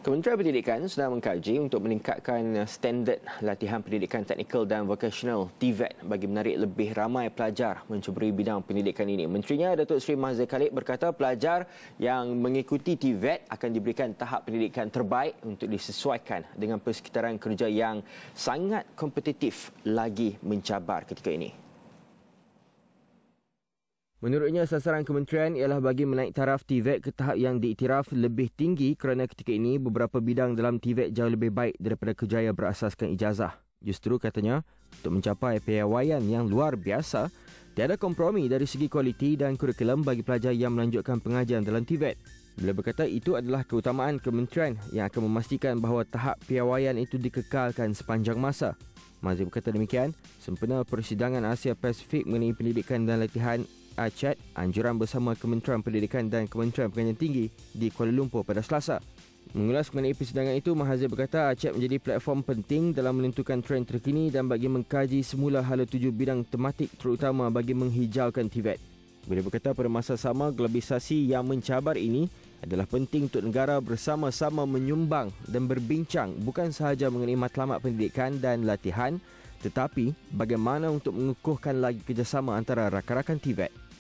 Kementerian Pendidikan sedang mengkaji untuk meningkatkan standard latihan pendidikan teknikal dan vokasional TVET bagi menarik lebih ramai pelajar mencuburi bidang pendidikan ini. Menterinya Datuk Seri Mahathir Khalid berkata pelajar yang mengikuti TVET akan diberikan tahap pendidikan terbaik untuk disesuaikan dengan persekitaran kerja yang sangat kompetitif lagi mencabar ketika ini. Menurutnya, sasaran kementerian ialah bagi menaik taraf TVET ke tahap yang diiktiraf lebih tinggi kerana ketika ini beberapa bidang dalam TVET jauh lebih baik daripada kerjaya berasaskan ijazah. Justru katanya, untuk mencapai piawaian yang luar biasa, tiada kompromi dari segi kualiti dan kurikulum bagi pelajar yang melanjutkan pengajian dalam TVET. Beliau berkata itu adalah keutamaan kementerian yang akan memastikan bahawa tahap piawaian itu dikekalkan sepanjang masa. Mahathir berkata demikian sempena persidangan Asia Pasifik mengenai pendidikan dan latihan ACET, anjuran bersama Kementerian Pendidikan dan Kementerian Pengajian Tinggi di Kuala Lumpur pada Selasa. Mengulas mengenai persidangan itu, Mahathir berkata ACET menjadi platform penting dalam menentukan trend terkini dan bagi mengkaji semula hala 7 bidang tematik terutama bagi menghijaukan TVET. Beliau berkata pada masa sama, globalisasi yang mencabar ini adalah penting untuk negara bersama-sama menyumbang dan berbincang bukan sahaja mengenai matlamat pendidikan dan latihan, tetapi bagaimana untuk mengukuhkan lagi kerjasama antara rakan-rakan TVET.